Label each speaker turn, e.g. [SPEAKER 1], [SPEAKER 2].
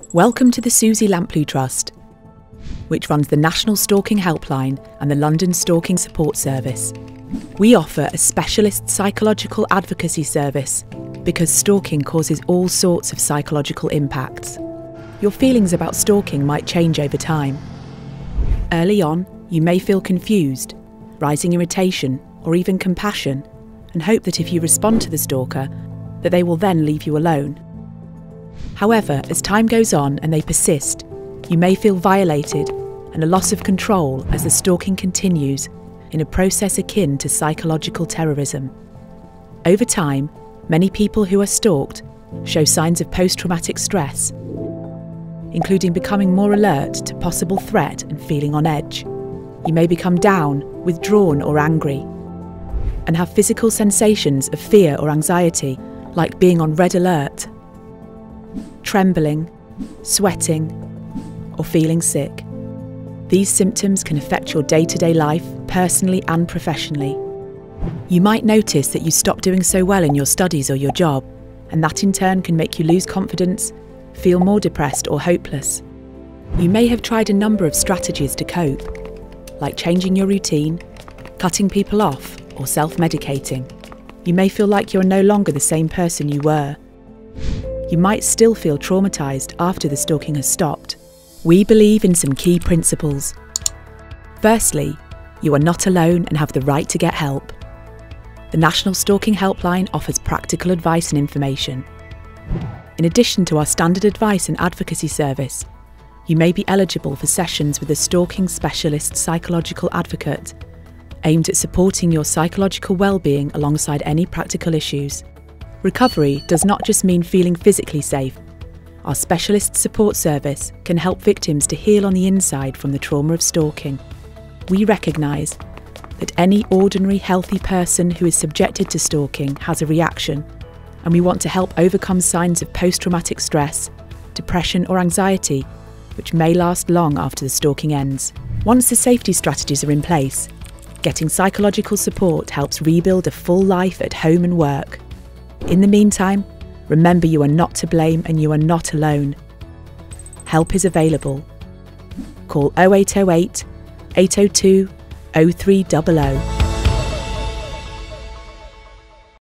[SPEAKER 1] Welcome to the Susie Lamplugh Trust, which runs the National Stalking Helpline and the London Stalking Support Service. We offer a specialist psychological advocacy service because stalking causes all sorts of psychological impacts. Your feelings about stalking might change over time. Early on, you may feel confused, rising irritation, or even compassion, and hope that if you respond to the stalker, that they will then leave you alone. However, as time goes on and they persist, you may feel violated and a loss of control as the stalking continues in a process akin to psychological terrorism. Over time, many people who are stalked show signs of post-traumatic stress, including becoming more alert to possible threat and feeling on edge. You may become down, withdrawn or angry, and have physical sensations of fear or anxiety, like being on red alert, trembling, sweating, or feeling sick. These symptoms can affect your day-to-day life, personally and professionally. You might notice that you stop doing so well in your studies or your job, and that in turn can make you lose confidence, feel more depressed or hopeless. You may have tried a number of strategies to cope, like changing your routine, cutting people off, or self-medicating. You may feel like you're no longer the same person you were. You might still feel traumatised after the stalking has stopped. We believe in some key principles. Firstly, you are not alone and have the right to get help. The National Stalking Helpline offers practical advice and information. In addition to our standard advice and advocacy service, you may be eligible for sessions with a stalking specialist psychological advocate aimed at supporting your psychological well-being alongside any practical issues. Recovery does not just mean feeling physically safe. Our specialist support service can help victims to heal on the inside from the trauma of stalking. We recognise that any ordinary healthy person who is subjected to stalking has a reaction, and we want to help overcome signs of post-traumatic stress, depression or anxiety, which may last long after the stalking ends. Once the safety strategies are in place, getting psychological support helps rebuild a full life at home and work. In the meantime, remember you are not to blame and you are not alone. Help is available. Call 0808 802 0300.